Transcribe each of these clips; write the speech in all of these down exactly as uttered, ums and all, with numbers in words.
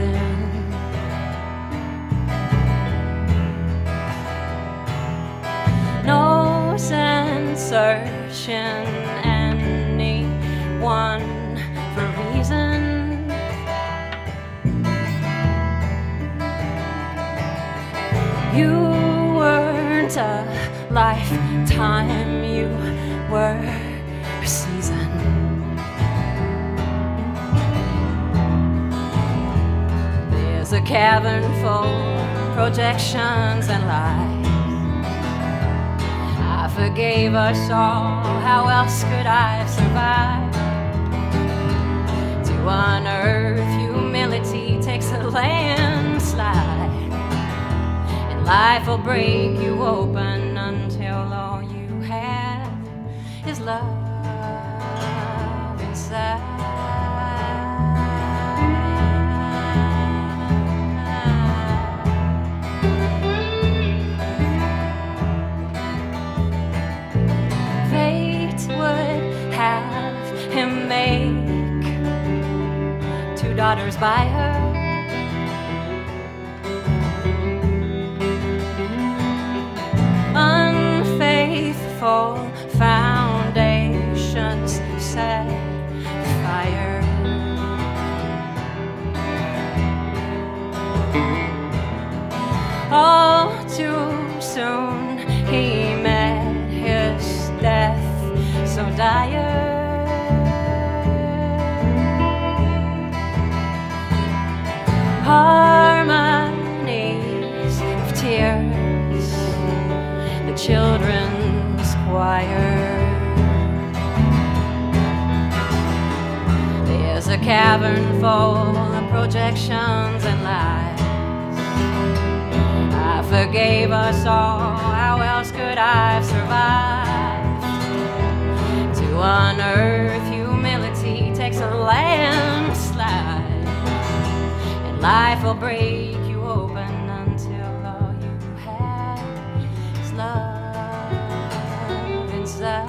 breathing. No sense searching anyone for reason. You weren't a lifetime, you were a season. There's a cavern full of projections and lies. I forgave us all, how else could I have survived? To unearth humility takes a landslide. Life will break you open until all you have is love inside. Fate would have him make two daughters by her. Unfaithful foundations set fire. All too soon he met his death so dire. Harmonies of tears, the children's choir. There's a cavern full of projections and lies. I forgave us all, how else could I have survived? To unearth humility takes a landslide, and life will break you open until all you have is love inside.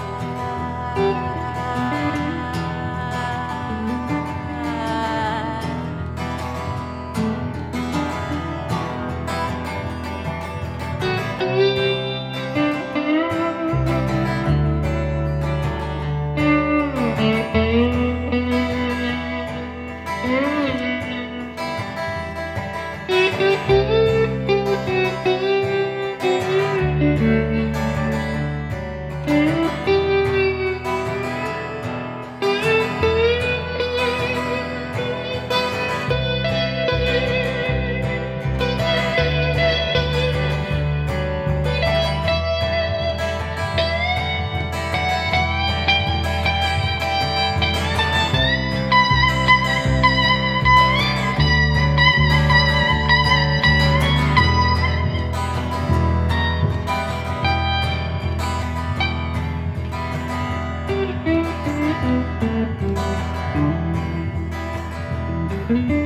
Thank you.